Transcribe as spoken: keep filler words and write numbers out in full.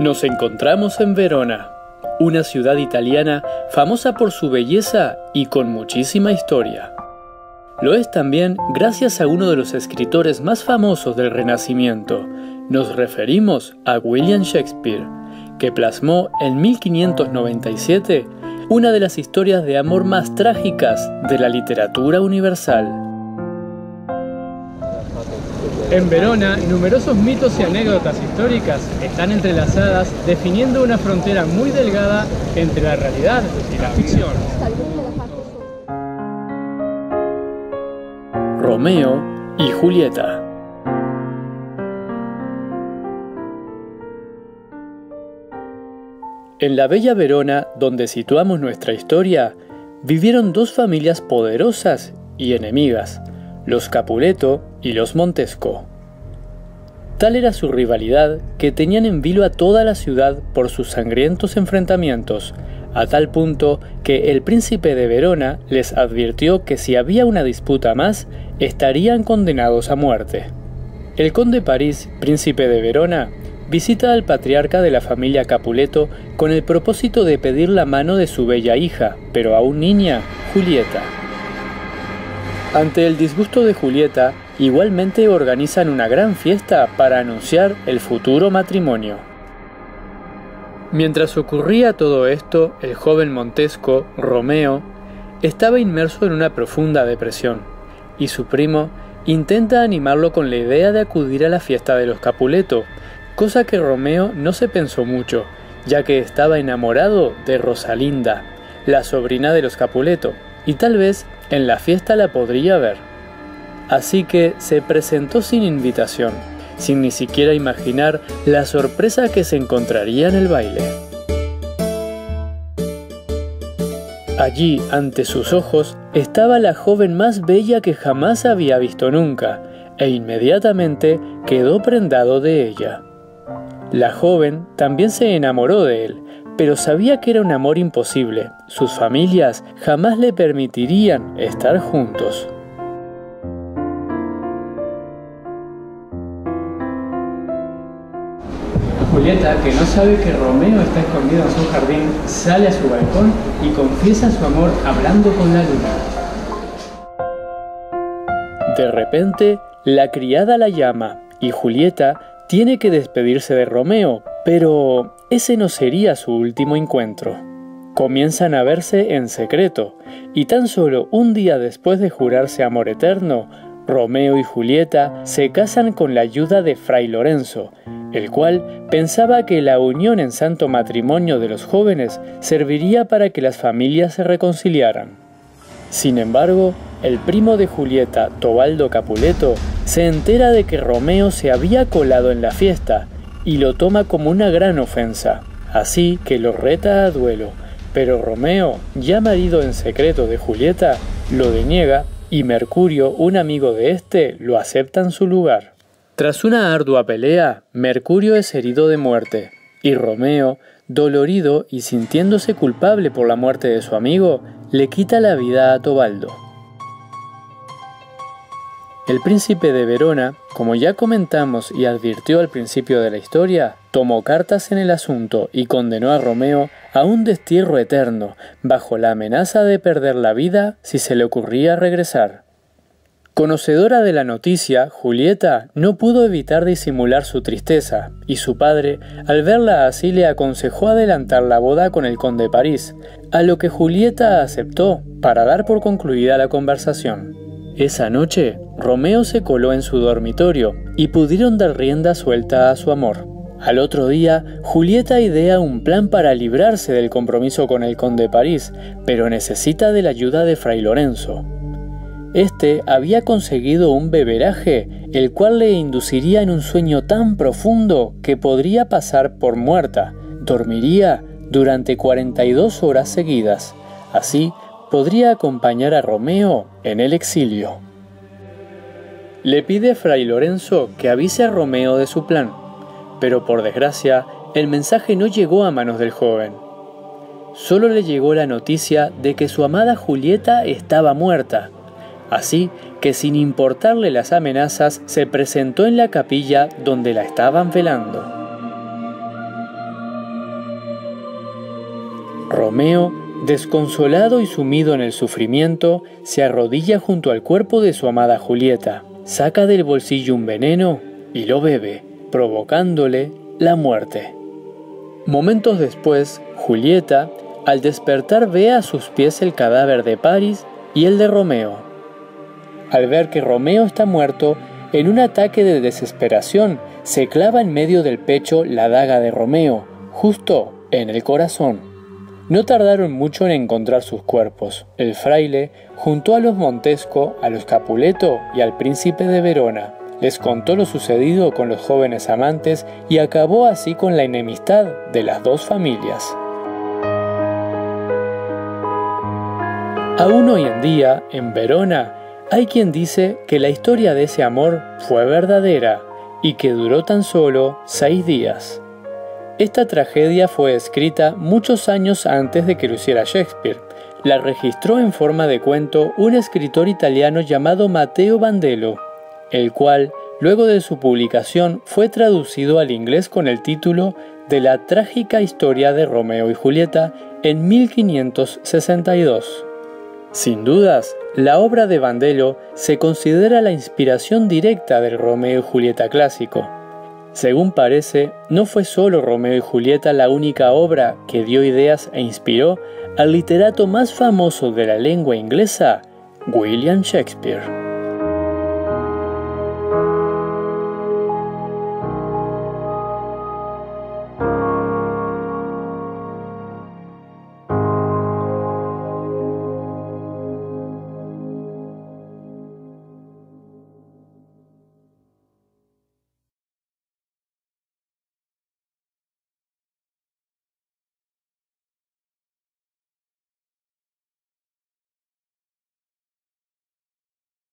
Nos encontramos en Verona, una ciudad italiana famosa por su belleza y con muchísima historia. Lo es también gracias a uno de los escritores más famosos del Renacimiento. Nos referimos a William Shakespeare, que plasmó en mil quinientos noventa y siete una de las historias de amor más trágicas de la literatura universal. En Verona, numerosos mitos y anécdotas históricas están entrelazadas, definiendo una frontera muy delgada entre la realidad y la ficción. Romeo y Julieta. En la bella Verona, donde situamos nuestra historia, vivieron dos familias poderosas y enemigas, los Capuleto y los Montesco. Tal era su rivalidad que tenían en vilo a toda la ciudad por sus sangrientos enfrentamientos, a tal punto que el príncipe de Verona les advirtió que si había una disputa más, estarían condenados a muerte. El conde París, príncipe de Verona, visita al patriarca de la familia Capuleto con el propósito de pedir la mano de su bella hija, pero aún niña, Julieta. Ante el disgusto de Julieta, igualmente organizan una gran fiesta para anunciar el futuro matrimonio. Mientras ocurría todo esto, el joven Montesco, Romeo, estaba inmerso en una profunda depresión, y su primo intenta animarlo con la idea de acudir a la fiesta de los Capuleto, cosa que Romeo no se pensó mucho, ya que estaba enamorado de Rosalinda, la sobrina de los Capuleto, y tal vez en la fiesta la podría ver. Así que se presentó sin invitación, sin ni siquiera imaginar la sorpresa que se encontraría en el baile. Allí, ante sus ojos, estaba la joven más bella que jamás había visto nunca, e inmediatamente quedó prendado de ella. La joven también se enamoró de él, pero sabía que era un amor imposible. Sus familias jamás le permitirían estar juntos. Julieta, que no sabe que Romeo está escondido en su jardín, sale a su balcón y confiesa su amor hablando con la luna. De repente, la criada la llama y Julieta tiene que despedirse de Romeo, pero ese no sería su último encuentro. Comienzan a verse en secreto, y tan solo un día después de jurarse amor eterno, Romeo y Julieta se casan con la ayuda de Fray Lorenzo, el cual pensaba que la unión en santo matrimonio de los jóvenes serviría para que las familias se reconciliaran. Sin embargo, el primo de Julieta, Tobaldo Capuleto, se entera de que Romeo se había colado en la fiesta y lo toma como una gran ofensa, así que lo reta a duelo, pero Romeo, ya marido en secreto de Julieta, lo deniega y Mercurio, un amigo de este, lo acepta en su lugar. Tras una ardua pelea, Mercurio es herido de muerte, y Romeo, dolorido y sintiéndose culpable por la muerte de su amigo, le quita la vida a Tobaldo. El príncipe de Verona, como ya comentamos y advirtió al principio de la historia, tomó cartas en el asunto y condenó a Romeo a un destierro eterno, bajo la amenaza de perder la vida si se le ocurría regresar. Conocedora de la noticia, Julieta no pudo evitar disimular su tristeza, y su padre, al verla así, le aconsejó adelantar la boda con el conde París, a lo que Julieta aceptó para dar por concluida la conversación. Esa noche, Romeo se coló en su dormitorio y pudieron dar rienda suelta a su amor. Al otro día, Julieta idea un plan para librarse del compromiso con el conde París, pero necesita de la ayuda de Fray Lorenzo. Este había conseguido un beberaje, el cual le induciría en un sueño tan profundo que podría pasar por muerta. Dormiría durante cuarenta y dos horas seguidas. Así, podría acompañar a Romeo en el exilio. Le pide a Fray Lorenzo que avise a Romeo de su plan, pero por desgracia, el mensaje no llegó a manos del joven. Solo le llegó la noticia de que su amada Julieta estaba muerta, así que sin importarle las amenazas, se presentó en la capilla donde la estaban velando. Romeo, desconsolado y sumido en el sufrimiento, se arrodilla junto al cuerpo de su amada Julieta, saca del bolsillo un veneno y lo bebe, provocándole la muerte. Momentos después, Julieta, al despertar, ve a sus pies el cadáver de Paris y el de Romeo. Al ver que Romeo está muerto, en un ataque de desesperación, se clava en medio del pecho la daga de Romeo, justo en el corazón. No tardaron mucho en encontrar sus cuerpos. El fraile juntó a los Montesco, a los Capuleto y al príncipe de Verona. Les contó lo sucedido con los jóvenes amantes y acabó así con la enemistad de las dos familias. Aún hoy en día, en Verona, hay quien dice que la historia de ese amor fue verdadera y que duró tan solo seis días. Esta tragedia fue escrita muchos años antes de que lo hiciera Shakespeare. La registró en forma de cuento un escritor italiano llamado Matteo Bandello, el cual, luego de su publicación, fue traducido al inglés con el título de La trágica historia de Romeo y Julieta en mil quinientos sesenta y dos. Sin dudas, la obra de Bandello se considera la inspiración directa del Romeo y Julieta clásico. Según parece, no fue solo Romeo y Julieta la única obra que dio ideas e inspiró al literato más famoso de la lengua inglesa, William Shakespeare.